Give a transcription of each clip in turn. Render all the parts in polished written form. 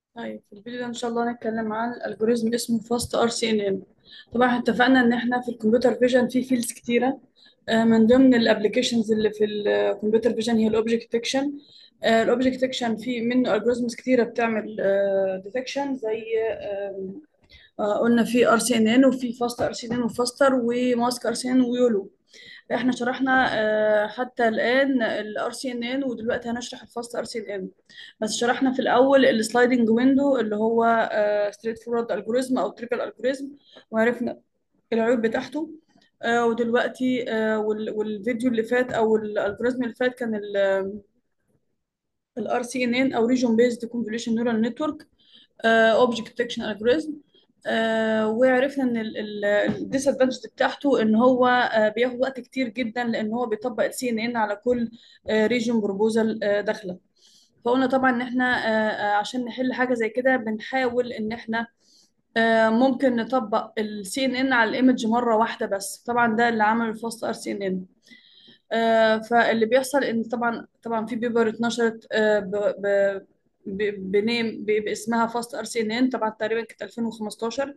طيب في الفيديو ده ان شاء الله هنتكلم عن الجوريزم اسمه فاست ار سي ان ان. طبعا احنا اتفقنا ان احنا في الكمبيوتر فيجن في فيلدز كتيره. من ضمن الابلكيشنز اللي في الكمبيوتر فيجن هي الاوبجكت ديتكشن. الاوبجكت ديتكشن في منه الجوريزمز كتيره بتعمل ديتكشن زي قلنا في ار سي ان ان وفي فاست ار سي ان ان وفاستر وماسك ار سي ان ويولو. احنا شرحنا حتى الآن الار سي ان ان، ودلوقتي هنشرح الفاست ار سي ان ان. بس شرحنا في الأول السلايدنج ويندو اللي هو ستريت فورورد الجوريزم أو تريبل الجوريزم، وعرفنا العيوب بتاعته. ودلوقتي والفيديو اللي فات أو الالجوريزم اللي فات كان الار سي ان ان أو ريجون بيزد كونفوليوشن نيورال نتورك اوبجكت ديتكشن الجوريزم. وعرفنا ان الديس ادفانتج بتاعته ان هو بياخد وقت كتير جدا لان هو بيطبق السي ان ان على كل ريجون بروبوزال داخله. فقلنا طبعا ان احنا عشان نحل حاجه زي كده بنحاول ان احنا ممكن نطبق السي ان ان على الايمج مره واحده بس. طبعا ده اللي عمل الفاست ار سي ان ان. فاللي بيحصل ان طبعا في بيبر اتنشرت باسمها فاست ار سي ان ان، طبعا تقريبا كانت 2015.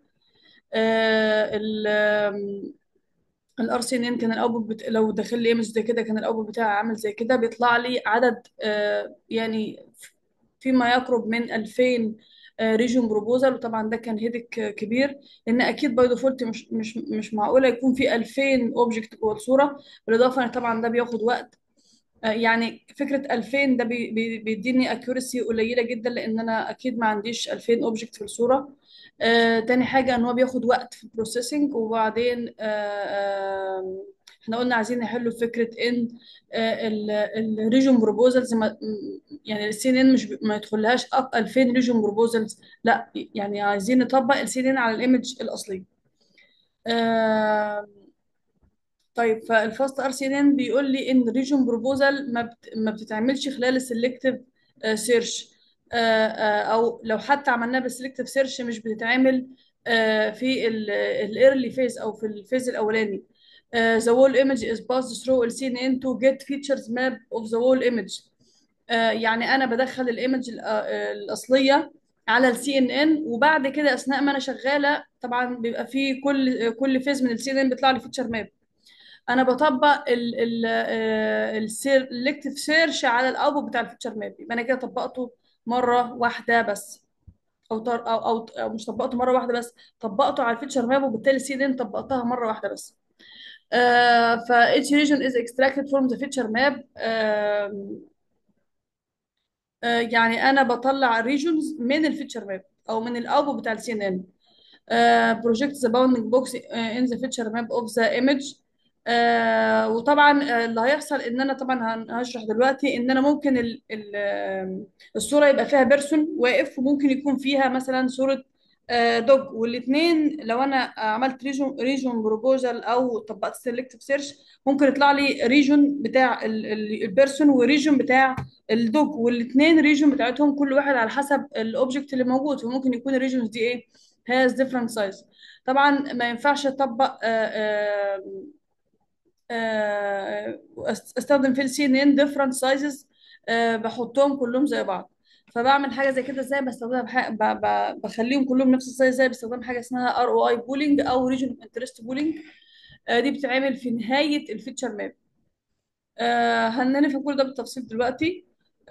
الار سي ان ان كان الاوتبوت لو داخل لي ايمج زي كده كان الاوتبوت بتاعي عامل زي كده، بيطلع لي عدد يعني فيما يقرب من 2000 ريجون بروبوزال. وطبعا ده كان هيدك كبير، لان اكيد باي ديفولت مش معقوله يكون في 2000 اوبجكت جوه الصوره. بالاضافه ان طبعا ده بياخد وقت. يعني فكرة 2000 ده بيديني اكيورسي قليلة جدا، لأن أنا أكيد ما عنديش 2000 أوبجكت في الصورة. تاني حاجة إن هو بياخد وقت في البروسيسنج. وبعدين احنا قلنا عايزين نحله فكرة إن الريجون بروبوزلز يعني السي ان ان مش ما يدخلهاش 2000 ريجون بروبوزلز، لا يعني عايزين نطبق السي ان ان على الايمج الأصلي. آه، طيب فالفاست ار سي ان ان بيقول لي ان ريجون بروبوزال ما بتتعملش خلال السلكتيف سيرش. او لو حتى عملناها بالسلكتيف سيرش مش بتتعمل في الايرلي فيز او في الفيز الاولاني. The whole image is passed through ال CNN to get features map of the whole image. يعني انا بدخل الايمج الاصليه على السي ان ان، وبعد كده اثناء ما انا شغاله طبعا بيبقى في كل فيز من السي ان ان بيطلع لي فيتشر ماب. انا بطبق السيلكتيف سيرش على الاوتبوت بتاع الفيتشر ماب، يبقى انا كده طبقته مره واحده بس. أو مش طبقته مره واحده بس، طبقته على الفيتشر ماب، وبالتالي سي دي طبقتها مره واحده بس. ف each region is extracted from the feature map. يعني انا بطلع regions من الفيتشر ماب او من الاوتبوت بتاع السي ان ان. project the bounding box in the feature map of the image. وطبعا اللي هيحصل ان انا طبعا هشرح دلوقتي ان انا ممكن الصوره يبقى فيها بيرسون واقف، وممكن يكون فيها مثلا صوره دوج، والاثنين لو انا عملت ريجون بروبوزال او طبقت سيلكتيف سيرش ممكن يطلع لي ريجون بتاع البيرسون وريجون بتاع الدوج، والاثنين ريجون بتاعتهم كل واحد على حسب الاوبجكت اللي موجود. فممكن يكون الريجونز دي ايه has different size. طبعا ما ينفعش اطبق استخدم في السي ان ان different sizes بحطهم كلهم زي بعض. فبعمل حاجه زي كده ازاي بستخدمها بخليهم كلهم نفس السايز، زي بستخدم حاجه اسمها ار او اي بولينج او ريجن انترست بولينج. دي بتتعمل في نهايه الفيتشر ماب. هنعرف كل ده بالتفصيل دلوقتي.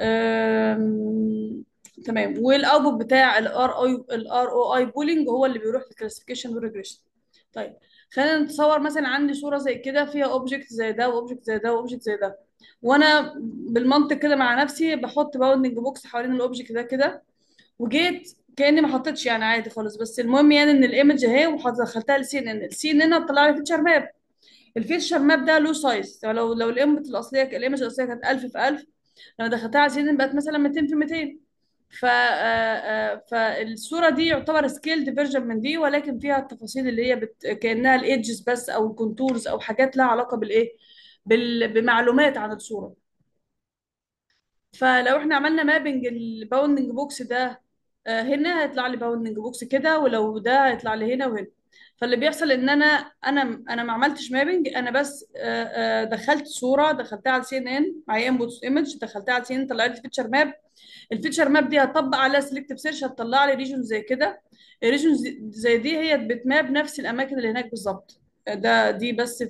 تمام. والاوتبوت بتاع الار او اي بولينج هو اللي بيروح للكلاسيفيكيشن والريجريشن. طيب خلينا نتصور مثلا عندي صوره زي كده فيها اوبجكت زي ده واوبجكت زي ده واوبجكت زي ده، وانا بالمنطق كده مع نفسي بحط باوندنج بوكس حوالين الاوبجكت ده كده، وجيت كاني ما حطيتش يعني عادي خالص. بس المهم يعني ان الايمج اهي ودخلتها للسي ان ان، السي ان ان هتطلع لي فيتشر ماب. الفيشر ماب ده له سايز. لو الايمج الاصليه كانت 1000 في 1000، لما دخلتها على سيزون بقت مثلا 200 في 200. فالصوره دي يعتبر سكيلد فيرجن من دي، ولكن فيها التفاصيل اللي هي كانها الايدجز بس او الكونتورز او حاجات لها علاقه بالايه، بمعلومات عن الصوره. فلو احنا عملنا مابنج الباوندنج بوكس ده هنا هيطلع لي باوندنج بوكس كده، ولو ده هيطلع لي هنا وهنا. فاللي بيحصل ان انا ما عملتش مابنج، انا بس دخلت صوره، دخلتها على سي ان ان معايا انبوت ايمج، دخلتها على سي ان ان طلعت لي فيتشر ماب. الفيتشر ماب دي هطبق عليها سيلكتيف سيرش، هتطلع لي ريجون زي كده. الريجون زي دي هي بتماب نفس الاماكن اللي هناك بالظبط. دي بس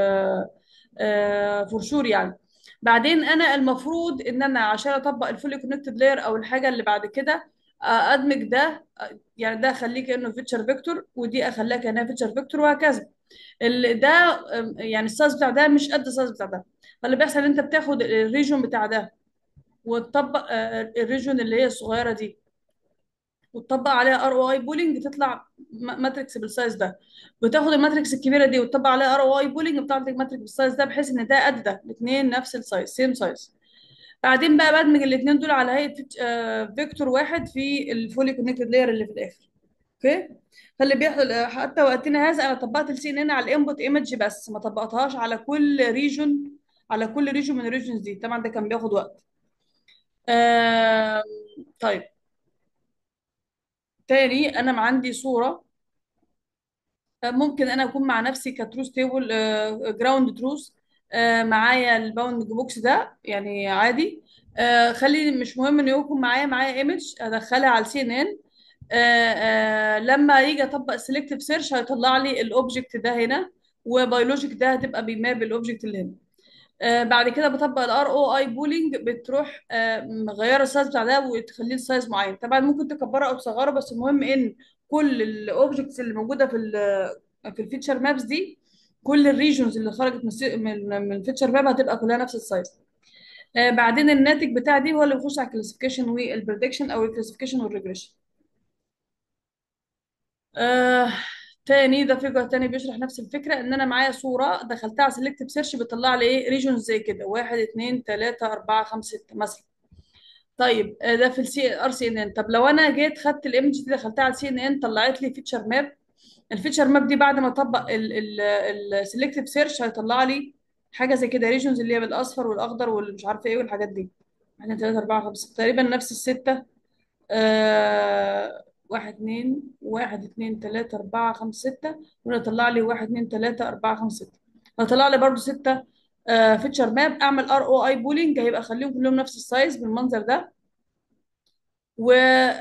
فور شور يعني. بعدين انا المفروض ان انا عشان اطبق الفولي كونكتد لاير او الحاجه اللي بعد كده، ادمج ده، يعني ده اخليه كانه فيتشر فيكتور، ودي اخليها كانها فيتشر فيكتور، وهكذا. ده يعني السايز بتاع ده مش قد السايز بتاع ده. فاللي بيحصل ان انت بتاخد الريجون بتاع ده وتطبق الريجون اللي هي الصغيره دي، وتطبق عليها ار او اي بولينج، تطلع ماتريكس بالسايز ده. بتاخد الماتريكس الكبيره دي وتطبق عليها ار او اي بولينج، بتطلع لك ماتريكس بالسايز ده، بحيث ان ده قد ده، الاثنين نفس السايز، سيم سايز. بعدين بقى بدمج الاثنين دول على هيئه فيكتور واحد في الفولي كونكتد لاير اللي في الاخر. اوكي. فاللي بيحصل حتى وقتنا هذا انا طبقت السي ان ان على الانبوت ايمج بس، ما طبقتهاش على كل ريجون، على كل ريجون من الريجونز دي. طبعا ده كان بياخد وقت. آه طيب. تاني انا ما عندي صوره، ممكن انا اكون مع نفسي كتروث تيبل، جراوند تروث، معايا الباوند بوكس ده يعني عادي. خلي مش مهم انه يكون معايا ايمج ادخلها على السي ان ان. لما يجي اطبق سيلكتيف سيرش هيطلع لي الاوبجكت ده هنا، وبيولوجيك ده هتبقى بيماب الاوبجكت اللي هنا. بعد كده بطبق الار او اي بولينج، بتروح مغيره السايز بتاع ده وتخليه لسايز معين. طبعا ممكن تكبره او تصغره، بس المهم ان كل الاوبجكتس اللي موجوده في الفيتشر مابس دي، كل الريجونز اللي خرجت من الفيتشر ماب هتبقى كلها نفس السايز. بعدين الناتج بتاع دي هو اللي بيخش على الكلاسيفيكيشن والبريدكشن، او الكلاسيفيكيشن والريجريشن. آه تاني ده فيجر تاني بيشرح نفس الفكرة، ان انا معايا صورة دخلتها على سيلكتيف سيرش، بيطلع لي ايه ريجونز زي كده، واحد اتنين تلاتة اربعة خمسة ستة مثلا. طيب ده في السي ار سي ان ان. طب لو انا جيت خدت الايمج دي دخلتها على السي ان ان، طلعت لي فيتشر ماب. الفيتشر ماب دي بعد ما اطبق السيلكتيف سيرش هيطلع لي حاجة زي كده، ريجونز اللي هي بالاصفر والاخضر والمش عارفة ايه والحاجات دي. واحد اتنين تلاتة اربعة خمسة تقريبا نفس الستة. واحد اتنين، واحد اتنين تلاتة أربعة خمسة ستة، وهنا طلع لي واحد اتنين تلاتة أربعة خمسة ستة. هطلع لي برضو ستة. فيتشر ماب، أعمل ار او اي بولينج، هيبقى أخليهم كلهم نفس السايز بالمنظر ده. و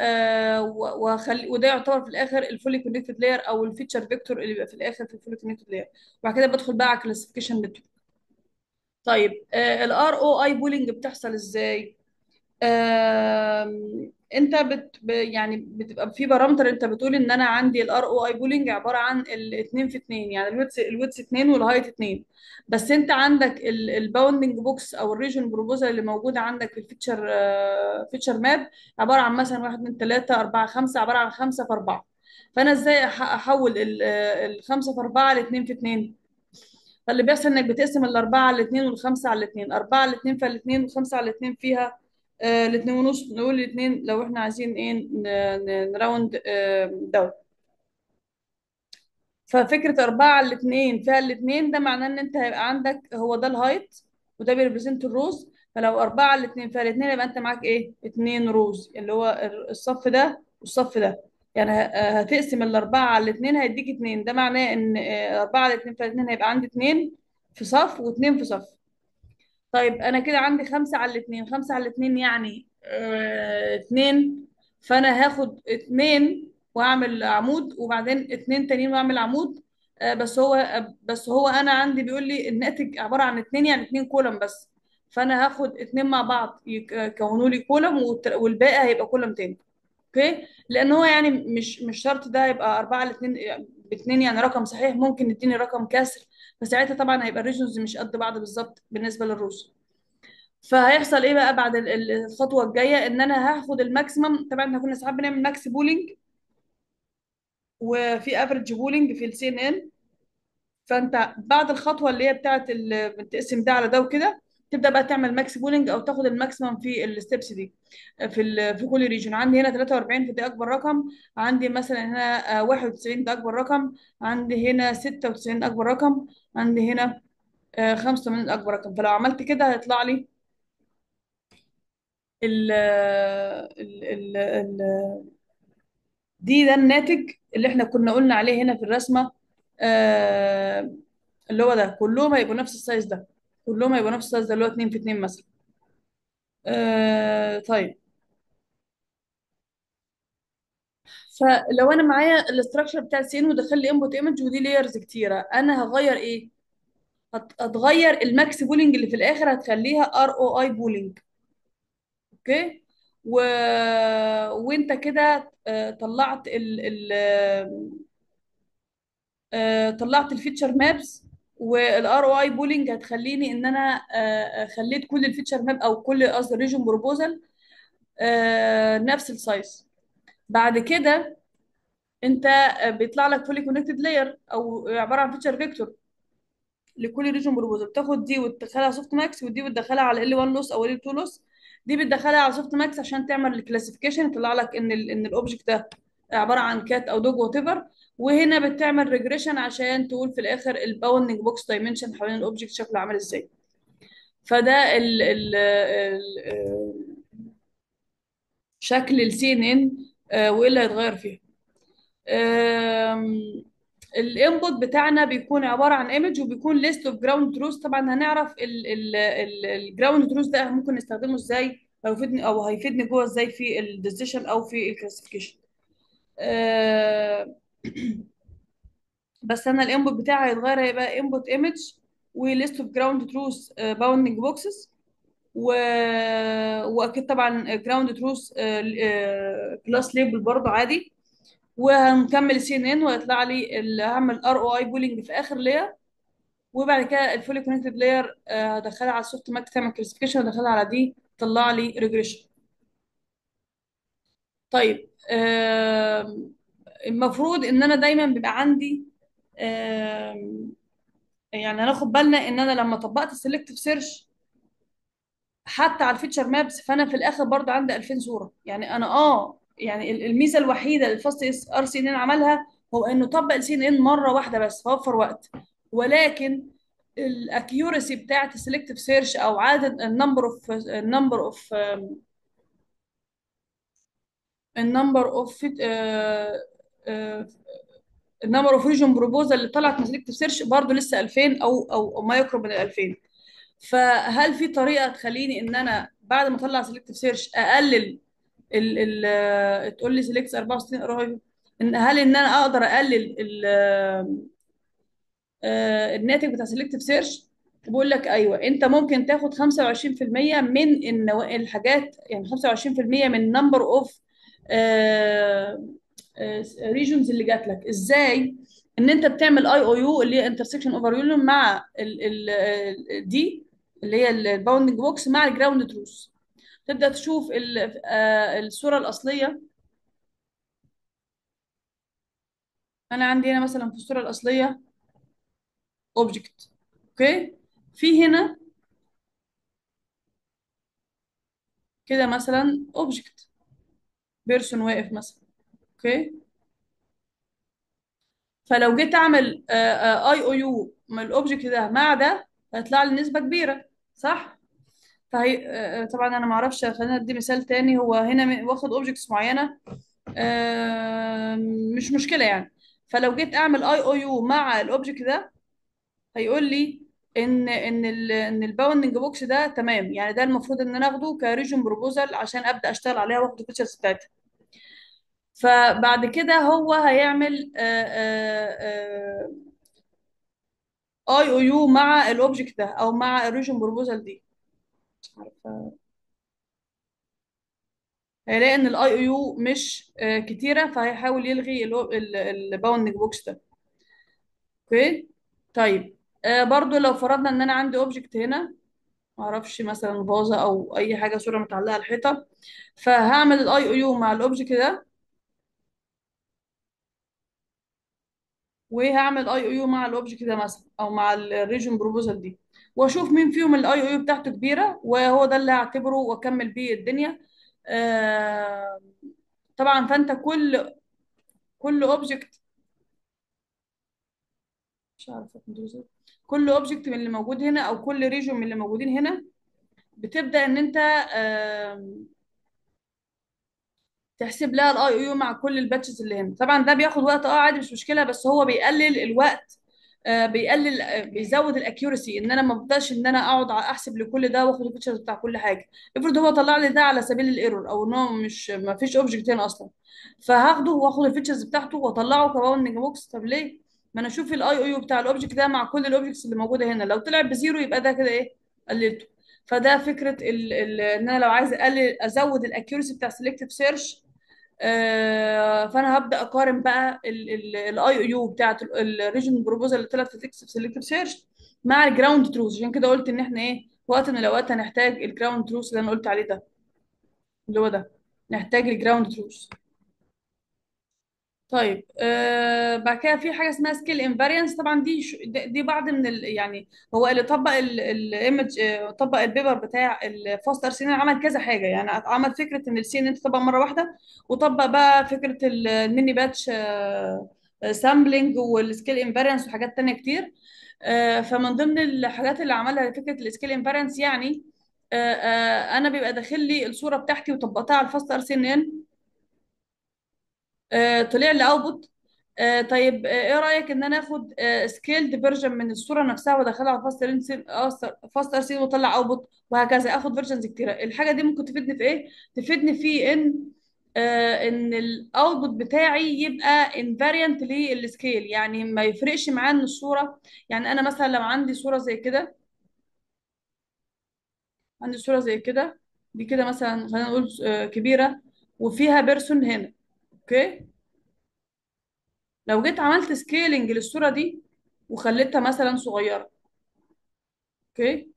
وده يعتبر في الآخر الفولي كونكتد لاير، أو الفيتشر فيكتور اللي بيبقى في الآخر في الفولي كونكتد لاير. وبعد كده بدخل بقى على كلاسيفيكيشن. طيب الار او اي بولينج بتحصل ازاي؟ انت يعني بتبقى في بارامتر، انت بتقول ان انا عندي الار او اي بولينج عباره عن الاثنين في اثنين، يعني الويدث اثنين والهايت اثنين. بس انت عندك الباوندنج بوكس او الريجن بروبوزال اللي موجوده عندك في الفيتشر فيتشر ماب عباره عن مثلا 1 2 3 4 5، عباره عن 5 في 4. فانا ازاي احول الخمسه في 4 ل 2 في 2؟ فاللي بيحصل انك بتقسم الاربعه على الاثنين والخمسه على الاثنين، اربعه على الاثنين فيها الاثنين، وخمسه على الاثنين فيها الاثنين ونص. نقول الاثنين لو احنا عايزين ايه نراوند داون. ففكره اربعه على الاثنين فيها الاثنين، ده معناه ان انت هيبقى عندك هو ده الهايت، وده بيريبريزنت الروز. فلو اربعه على الاثنين فيها الاثنين، يبقى انت معاك ايه؟ اثنين روز، اللي هو الصف ده والصف ده. يعني هتقسم الاربعه على الاثنين هيديك اثنين، ده معناه ان اربعه على الاثنين فيها الاثنين هيبقى عندي اثنين في صف واثنين في صف. طيب انا كده عندي خمسة على الاثنين، خمسة على الاثنين يعني اتنين. فانا هاخد اتنين واعمل عمود، وبعدين اتنين تانيين واعمل عمود. بس هو انا عندي بيقول لي الناتج عبارة عن اتنين، يعني اتنين كولم بس. فانا هاخد اتنين مع بعض يكونوا لي كولم، والباقي هيبقى كولم تاني. اوكي. لان هو يعني مش شرط ده يبقى اربعة على اتنين باتنين يعني رقم صحيح، ممكن يديني رقم كسر. فساعتها طبعا هيبقى الريجنز مش قد بعض بالظبط بالنسبة للروس. فهيحصل ايه بقى بعد الخطوه الجايه؟ ان انا هاخد الماكسيمم. طبعا احنا كنا ساعات بنعمل ماكس بولينج وفي افريج بولينج في السي ان ان. فانت بعد الخطوه اللي هي بتاعت بتقسم ده على ده وكده، تبدا بقى تعمل ماكس بولينج او تاخد الماكسيمم في الستبس دي. في كل ريجن عندي هنا 43 فدي اكبر رقم. عندي مثلا هنا 91 ده اكبر رقم. عندي هنا 96 اكبر رقم. عندي هنا 85 اكبر رقم. فلو عملت كده هيطلع لي ال ال ال ال ده الناتج اللي احنا كنا قلنا عليه هنا في الرسمه. آه اللي هو ده كلهم هيبقوا نفس السايز ده، كلهم هيبقوا نفس السايز ده اللي هو 2 في 2 مثلا. طيب، فلو انا معايا الاستراكشر بتاع السين ودخل لي انبوت ايمج ودي لايرز كتيره، انا هغير ايه؟ هتغير الماكس بولينج اللي في الاخر، هتخليها ار او اي بولينج. اوكي. و... وانت كده طلعت طلعت الفيتشر مابس. والار او اي بولينج هتخليني ان انا خليت كل الفيتشر ماب او كل قصدي الريجن بروبوزال نفس السايز. بعد كده انت بيطلع لك فولي كونكتد لاير او عباره عن فيتشر فيكتور لكل ريجن بروبوزال. بتاخد دي وتدخلها سوفت ماكس، ودي بتدخلها على ال 1 لوس او ال 2 لوس. دي بتدخلها على سوفت ماكس عشان تعمل الكلاسيفيكيشن، يطلع لك ان الاوبجكت ده عباره عن كات او دوج وات ايفر. وهنا بتعمل ريجريشن عشان تقول في الاخر الباوندنج بوكس دايمنشن حوالين الاوبجكت شكله عامل ازاي. فده شكل السي ان ان وايه اللي هيتغير فيها. الانبوت بتاعنا بيكون عباره عن ايمج وبيكون ليست اوف جراوند تروث. طبعا هنعرف الجراوند تروث ده ممكن نستخدمه ازاي، او يفيدني جوه ازاي في الديسيشن او في الكلاسيفيكيشن. بس انا الانبوت بتاعي هيتغير، هيبقى انبوت ايمج وليست اوف جراوند تروث باوندنج بوكسز. و... واكيد طبعا جراوند تروث كلاس ليبل برضه عادي. وهنكمل السي ان ان ويطلع لي هعمل ار او اي بولينج في اخر لير. وبعد كده الفولي كونكتد لاير هدخلها على السوفت ماك تعمل كلاسيفيكيشن، وادخلها على دي تطلع لي ريجريشن. طيب، المفروض ان انا دايما بيبقى عندي يعني هناخد بالنا ان انا لما طبقت السلكتيف سيرش حتى على الفيتشر مابس، فانا في الاخر برضه عندي 2000 صوره. يعني انا يعني الميزه الوحيده اللي الفاست اس ار سي ان ان عملها هو انه طبق السي ان ان مره واحده بس فوفر وقت. ولكن الاكيورسي بتاعت السلكتيف سيرش او عدد النمبر اوف النمبر اوف ريجن بروبوزال اللي طلعت من سلكتيف سيرش برضه لسه 2000 او ما يقرب من ال 2000. فهل في طريقه تخليني ان انا بعد ما اطلع سلكتيف سيرش اقلل تقول لي سيلكت 64 قريب، هل ان انا اقدر اقلل الناتج بتاع سيلكتيف سيرش؟ بقول لك ايوه، انت ممكن تاخد 25% من الحاجات، يعني 25% من نمبر اوف ريجونز اللي جات لك. ازاي؟ ان انت بتعمل اي او يو اللي هي انترسكشن اوفر يو مع دي اللي هي الباوندنج بوكس مع الجراوند تروث. تبدا تشوف الصوره الاصليه. انا عندي هنا مثلا في الصوره الاصليه اوبجكت. اوكي. في هنا كده مثلا اوبجكت بيرسون واقف مثلا. اوكي. فلو جيت اعمل اي او يو من الاوبجكت ده مع ده هيطلع لي نسبه كبيره، صح؟ فهي طبعا انا ما اعرفش، خلينا ادي مثال تاني. هو هنا واخد اوبجكتس معينه، آه، مش مشكله يعني. فلو جيت اعمل اي او يو مع الاوبجكت ده هيقول لي ان الباوندنج بوكس ده تمام، يعني ده المفروض ان انا اخده كريجن بروبوزال عشان ابدا اشتغل عليها واخد الفيتشرز بتاعتها. فبعد كده هو هيعمل اي او يو مع الاوبجكت ده او مع الريجن بروبوزال دي. مش عارفه. هيلاقي ان الاي او يو مش كتيره، فهيحاول يلغي الباوندنج بوكس ده. اوكي. طيب، برضو لو فرضنا ان انا عندي اوبجكت هنا، معرفش مثلا فازه او اي حاجه صوره متعلقه على الحيطه، فهعمل الاي او يو مع الاوبجكت ده وهعمل اي او يو مع الاوبجكت ده مثلا او مع الريجن بروبوزال دي، واشوف مين فيهم الاي او يو بتاعته كبيره وهو ده اللي هعتبره واكمل بيه الدنيا. آه طبعا. فانت كل اوبجكت، مش عارفه كنت بقول إيه. كل اوبجكت من اللي موجود هنا او كل ريجن من اللي موجودين هنا بتبدا ان انت تحسب لها الاي او يو مع كل الباتشز اللي هنا. طبعا ده بياخد وقت، عادي مش مشكله، بس هو بيقلل الوقت، بيقلل، بيزود الاكيورسي، ان انا ما ببداش ان انا اقعد احسب لكل ده واخد الفيتشرز بتاع كل حاجه. افرض هو طلع لي ده على سبيل الايرور، او ان هو مش ما فيش اوبجكت هنا اصلا، فهاخده واخد الفيتشرز بتاعته واطلعه كباوندنج بوكس. طب ليه؟ ما انا اشوف الاي او يو بتاع الاوبجكت ده مع كل الاوبجكتس اللي موجوده هنا، لو طلع بزيرو يبقى ده كده ايه، قللته. فده فكره ان انا لو عايز اقلل ازود الاكيورسي بتاع سيلكتيف سيرش، فانا هبدا اقارن بقى الاي او يو بتاعت الريجن بروبوزال اللي طلعت في تكست سيلكتيف سيرش مع الجراوند تروث. عشان كده قلت ان احنا ايه، في وقت من الاوقات هنحتاج الجراوند تروث اللي انا قلت عليه ده، اللي هو ده، نحتاج الجراوند تروث. طيب بعد كده في حاجه اسمها سكيل انفاريانس. طبعا دي بعض من يعني هو اللي طبق الايمج، طبق البيبر بتاع الفاست ار عمل كذا حاجه. يعني عمل فكره ان السي ان انت تطبق مره واحده، وطبق بقى فكره الميني باتش سامبلنج والسكيل انفاريانس وحاجات تانية كتير. فمن ضمن الحاجات اللي عملها فكره السكيل انفاريانس، يعني انا بيبقى داخل لي الصوره بتاعتي وطبقتها على الفاست ار سي ان ان، طلع لي اوتبوت. طيب ايه رايك ان انا اخد سكيلد فيرجن من الصوره نفسها وادخلها على فاست ار سي واطلع اوتبوت، وهكذا اخد فيرجنز كتيره. الحاجه دي ممكن تفيدني في ايه؟ تفيدني في ان الاوتبوت بتاعي يبقى انفاريانت للسكيل، يعني ما يفرقش معاه ان الصوره، يعني انا مثلا لو عندي صوره زي كده، عندي صوره زي كده، دي كده مثلا خلينا نقول كبيره، وفيها بيرسون هنا، اوكي. لو جيت عملت سكيلنج للصورة دي وخليتها مثلا صغيرة، اوكي،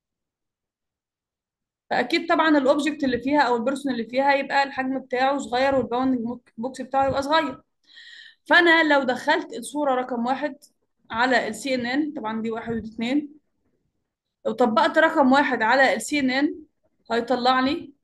فأكيد طبعا الأوبجكت اللي فيها أو البيرسون اللي فيها يبقى الحجم بتاعه صغير والباوندنج بوكس بتاعه يبقى صغير. فأنا لو دخلت الصورة رقم واحد على السي ان ان، طبعا دي واحد ودي اتنين، لو طبقت رقم واحد على السي ان ان هيطلع لي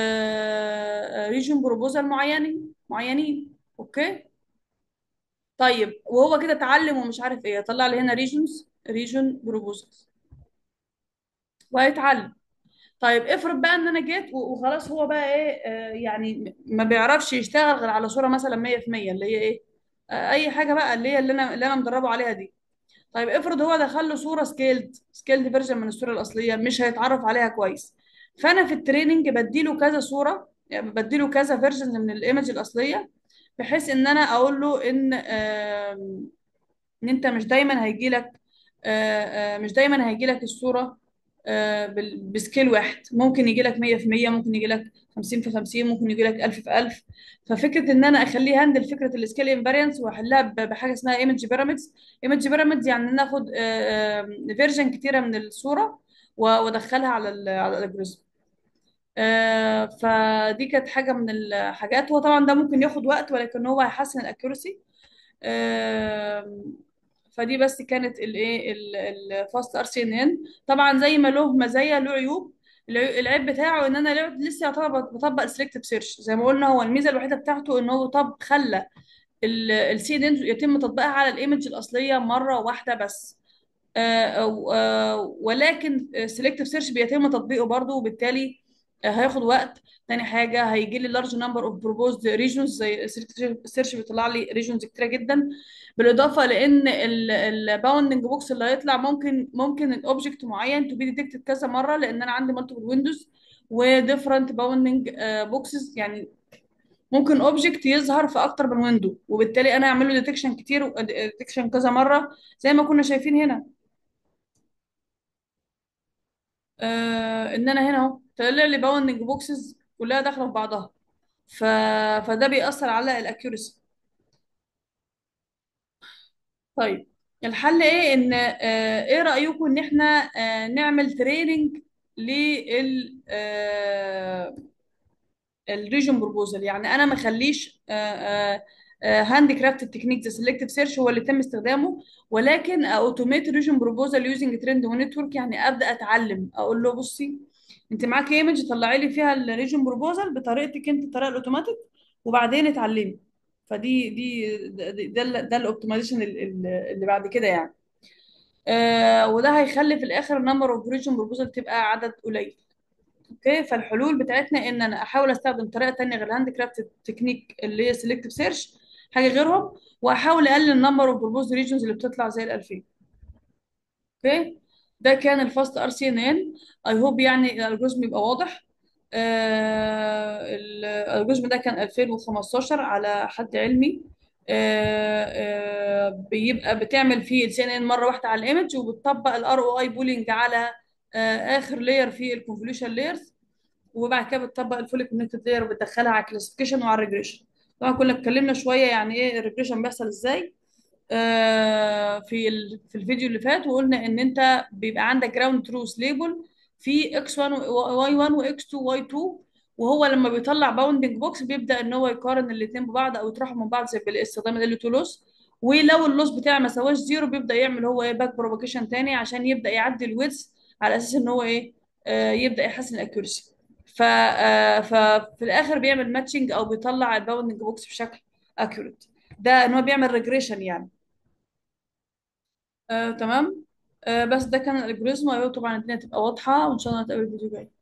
ريجن بروبوزال معينين، اوكي. طيب وهو كده اتعلم ومش عارف ايه، هطلع لي هنا ريجن بروبوزالز وهيتعلم. طيب افرض بقى ان انا جيت وخلاص، هو بقى ايه، يعني ما بيعرفش يشتغل غير على صورة مثلا 100%، اللي هي ايه، اي حاجة بقى اللي هي اللي انا مدربه عليها دي. طيب افرض هو دخل له صورة سكيلد فيرجن من الصورة الأصلية، مش هيتعرف عليها كويس. فانا في التريننج بديله كذا صورة، يعني بديله كذا فيرجن من الايمج الأصلية، بحيث ان انا اقول له ان انت مش دايما هيجي لك، مش دايما هيجي لك الصوره بسكيل واحد، ممكن يجي لك 100%، ممكن يجي لك 50 في 50، ممكن يجي لك 1000 في 1000. ففكره ان انا اخليه هاندل فكره السكيل انفاريانس واحلها بحاجه اسمها ايمج بيراميدز. ايمج بيراميدز يعني ناخد فيرجن كتيره من الصوره وادخلها على الالجوريزم. فدي كانت حاجه من الحاجات. هو طبعا ده ممكن ياخد وقت، ولكن هو هيحسن الاكيورسي. فدي بس كانت الايه الفاست ار سي ان ان. طبعا زي ما له مزايا له عيوب. العيب بتاعه ان انا لسه يعتبر بطبق سلكتيف سيرش زي ما قلنا. هو الميزه الوحيده بتاعته ان هو خلى السي ان ان يتم تطبيقها على الايمج الاصليه مره واحده بس. ولكن سيلكتيف سيرش بيتم تطبيقه برضه، وبالتالي هياخد وقت. تاني حاجه هيجي لي لارج نمبر اوف بروبوزد ريجونز، زي السيلكتيف سيرش بيطلع لي ريجونز كتيره جدا. بالاضافه لان الباوندنج بوكس اللي هيطلع ممكن الاوبجكت معين تو بي ديتكتد كذا مره، لان انا عندي مالتيبل ويندوز وديفرنت باوندنج بوكسز. يعني ممكن اوبجكت يظهر في اكتر من ويندو، وبالتالي انا اعمل له ديتكشن كتير وديتكشن كذا مره، زي ما كنا شايفين هنا. ان انا هنا اهو طلع لي باوندنج بوكسز كلها داخله في بعضها. ف... فده بيأثر على الاكيورسي. طيب الحل ايه؟ ان ايه رأيكم ان احنا نعمل تريننج لل الريجن بروبوزال؟ يعني انا ما اخليش هاند كرافت تكنيك زي سيلكتيف سيرش هو اللي تم استخدامه، ولكن اوتوميت ريجن بروبوزال يوزنج ترند ونتورك. يعني ابدا اتعلم، اقول له بصي انت معاكي ايمج، طلعي لي فيها الريجن بروبوزال بطريقتك انت، الطريقه الاوتوماتيك، وبعدين اتعلمي. ده الاوبتمايزيشن اللي بعد كده يعني. وده هيخلي في الاخر النمبر اوف ريجن بروبوزال تبقى عدد قليل. اوكي، فالحلول بتاعتنا ان انا احاول استخدم طريقه تانية غير الهاند كرافت تكنيك اللي هي سيلكتيف سيرش، حاجه غيرهم، واحاول اقلل النمبر اوف بروبوز ريجنز اللي بتطلع زي ال 2000. اوكي، ده كان الفاست ار سي ان ان. اي هوب يعني الالجوريزم يبقى واضح. الالجوريزم ده كان 2015 على حد علمي. بيبقى بتعمل فيه السي ان ان مره واحده على الايمج، وبتطبق الار او اي بولينج على اخر لاير في الكونفوليوشن لايرز، وبعد كده بتطبق الفولي كونكتد لاير وبتدخلها على الكلاسيفيكيشن وعلى الريجريشن. طبعا كنا اتكلمنا شويه يعني ايه الريجريشن بيحصل ازاي في الفيديو اللي فات، وقلنا ان انت بيبقى عندك جراوند تروث ليبل في اكس 1 واي 1 واكس 2 واي 2، وهو لما بيطلع باوندنج بوكس بيبدا ان هو يقارن الاثنين ببعض او يطرحوا من بعض زي بالاستخدام ال 2 لوس. ولو اللوس بتاعه ما سواش زيرو بيبدا يعمل هو ايه باك بروباجيشن تاني عشان يبدا يعدي الويدث، على اساس ان هو ايه يبدا يحسن الاكيورسي. ففي الاخر بيعمل ماتشنج او بيطلع الباوندنج بوكس بشكل اكيوريت. ده ان هو بيعمل ريجريشن يعني. تمام. بس ده كان الالجوريزم، طبعا الدنيا تبقى واضحة، وان شاء الله نتقابل في فيديو جاي.